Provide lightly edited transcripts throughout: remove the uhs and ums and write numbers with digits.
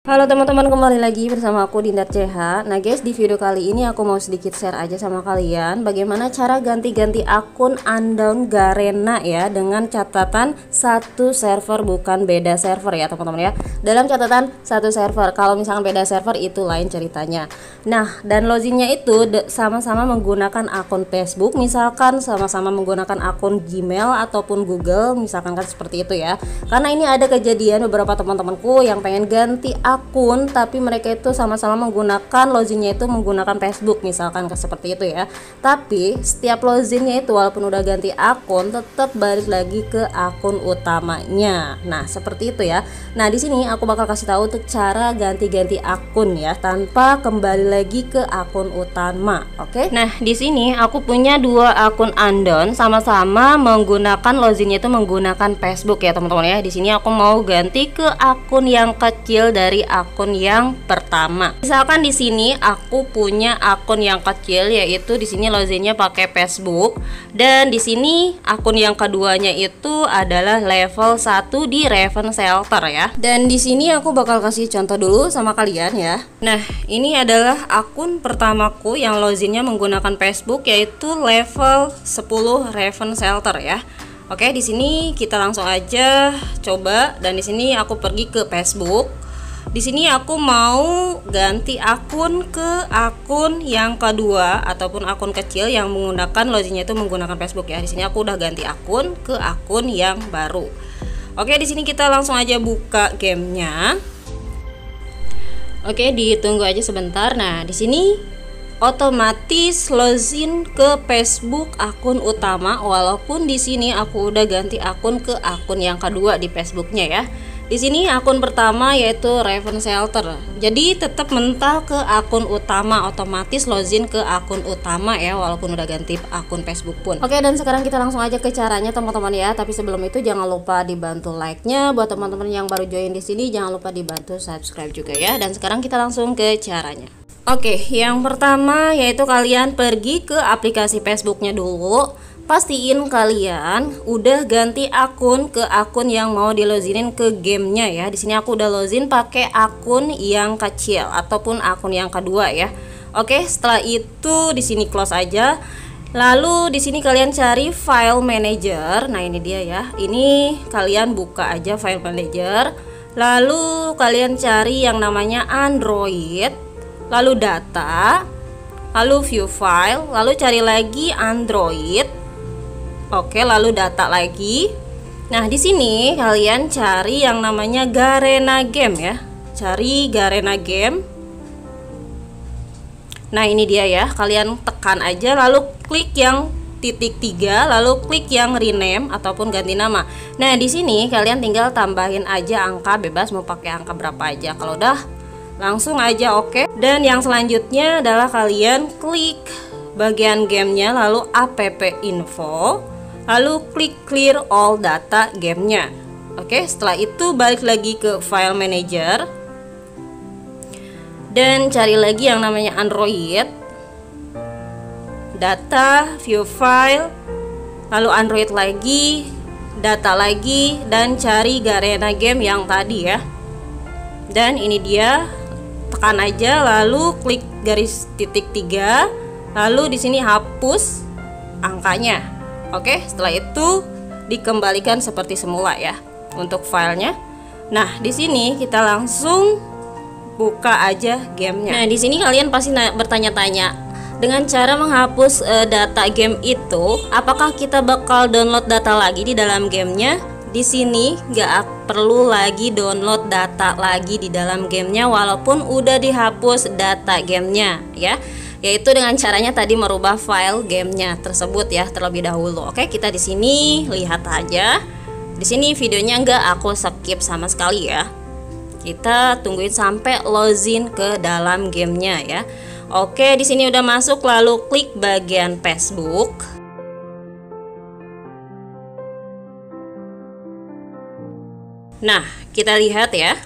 Halo teman-teman, kembali lagi bersama aku Dinda CH. Nah guys, di video kali ini aku mau sedikit share aja sama kalian bagaimana cara ganti-ganti akun unknown Garena ya, dengan catatan satu server, bukan beda server ya teman-teman ya. Dalam catatan satu server, kalau misalkan beda server itu lain ceritanya. Nah, dan loginnya itu sama-sama menggunakan akun Facebook, misalkan sama-sama menggunakan akun Gmail ataupun Google, misalkan kan seperti itu ya. Karena ini ada kejadian beberapa teman-temanku yang pengen ganti akun tapi mereka itu sama-sama menggunakan loginnya itu menggunakan Facebook, misalkan seperti itu ya. Tapi setiap loginnya itu walaupun udah ganti akun tetap balik lagi ke akun utamanya. Nah, seperti itu ya. Nah, di sini aku bakal kasih tahu untuk cara ganti-ganti akun ya tanpa kembali lagi ke akun utama. Oke. Nah, di sini aku punya dua akun unknown sama-sama menggunakan loginnya itu menggunakan Facebook ya teman-teman ya. Di sini aku mau ganti ke akun yang kecil dari akun yang pertama. Misalkan di sini aku punya akun yang kecil, yaitu di sini loginnya pakai Facebook, dan di sini akun yang keduanya itu adalah level 1 di Raven Shelter ya. Dan di sini aku bakal kasih contoh dulu sama kalian ya. Nah, ini adalah akun pertamaku yang loginnya menggunakan Facebook, yaitu level 10 Raven Shelter ya. Oke, di sini kita langsung aja coba, dan di sini aku pergi ke Facebook. Di sini aku mau ganti akun ke akun yang kedua ataupun akun kecil yang menggunakan loginnya itu menggunakan Facebook ya. Di sini aku udah ganti akun ke akun yang baru. Oke, di sini kita langsung aja buka gamenya. Oke, ditunggu aja sebentar. Nah, di sini otomatis login ke Facebook akun utama, walaupun di sini aku udah ganti akun ke akun yang kedua di Facebooknya ya. Di sini akun pertama yaitu Raven Shelter. Jadi tetap mental ke akun utama, otomatis login ke akun utama ya, walaupun udah ganti akun Facebook pun. Oke, dan sekarang kita langsung aja ke caranya teman-teman ya. Tapi sebelum itu jangan lupa dibantu like-nya. Buat teman-teman yang baru join di sini jangan lupa dibantu subscribe juga ya. Dan sekarang kita langsung ke caranya. Oke, yang pertama yaitu kalian pergi ke aplikasi Facebooknya dulu. Pastiin kalian udah ganti akun ke akun yang mau diloginin ke gamenya ya. Di sini aku udah login pakai akun yang kecil ataupun akun yang kedua ya. Oke, setelah itu di sini close aja. Lalu di sini kalian cari file manager. Nah, ini dia ya. Ini kalian buka aja file manager. Lalu kalian cari yang namanya Android, lalu data, lalu view file, lalu cari lagi Android. Oke, lalu data lagi. Nah, di sini kalian cari yang namanya Garena Game ya. Cari Garena Game. Nah, ini dia ya. Kalian tekan aja lalu klik yang titik 3, lalu klik yang rename ataupun ganti nama. Nah, di sini kalian tinggal tambahin aja angka bebas, mau pakai angka berapa aja. Kalau udah langsung aja oke. Dan yang selanjutnya adalah kalian klik bagian gamenya, lalu app info, lalu klik clear all data gamenya. Oke, setelah itu balik lagi ke file manager dan cari lagi yang namanya Android, data, view file, lalu Android lagi, data lagi, dan cari Garena Game yang tadi ya. Dan ini dia, tekan aja lalu klik garis titik 3, lalu di sini hapus angkanya. Oke, setelah itu dikembalikan seperti semula ya untuk filenya. Nah, di sini kita langsung buka aja gamenya. Nah, di sini kalian pasti bertanya-tanya, dengan cara menghapus data game itu, apakah kita bakal download data lagi di dalam gamenya? Di sini nggak perlu lagi download data lagi di dalam gamenya, walaupun udah dihapus data gamenya ya. Yaitu dengan caranya tadi merubah file gamenya tersebut ya terlebih dahulu. Oke, kita di sini lihat aja. Di sini videonya nggak aku skip sama sekali ya. Kita tungguin sampai login ke dalam gamenya ya. Oke, di sini udah masuk, lalu klik bagian Facebook. Nah, kita lihat ya.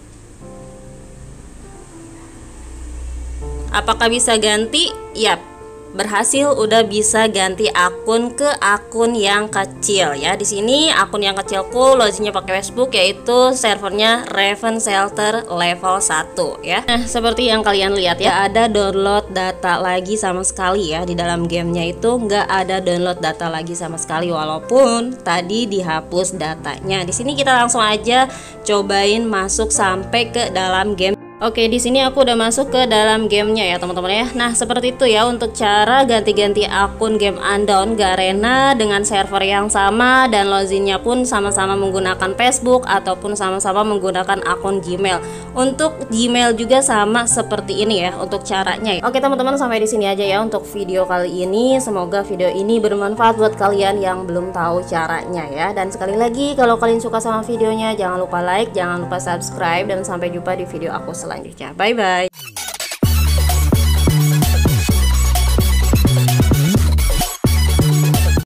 Apakah bisa ganti? Yap, berhasil, udah bisa ganti akun ke akun yang kecil. kecil ya. Di sini akun yang kecilku loginnya pakai Facebook, yaitu servernya Raven Shelter level 1 ya. Nah, seperti yang kalian lihat ya, ada download data lagi sama sekali ya. Di dalam gamenya itu nggak ada download data lagi sama sekali, walaupun tadi dihapus datanya. Di sini kita langsung aja cobain masuk sampai ke dalam game. Oke, di sini aku udah masuk ke dalam gamenya ya teman-teman ya. Nah, seperti itu ya untuk cara ganti-ganti akun game Undawn Garena dengan server yang sama, dan loginnya pun sama-sama menggunakan Facebook ataupun sama-sama menggunakan akun Gmail. Untuk Gmail juga sama seperti ini ya untuk caranya ya. Oke teman-teman, sampai di sini aja ya untuk video kali ini. Semoga video ini bermanfaat buat kalian yang belum tahu caranya ya. Dan sekali lagi, kalau kalian suka sama videonya, jangan lupa like, jangan lupa subscribe, dan sampai jumpa di video aku selanjutnya. Bye bye.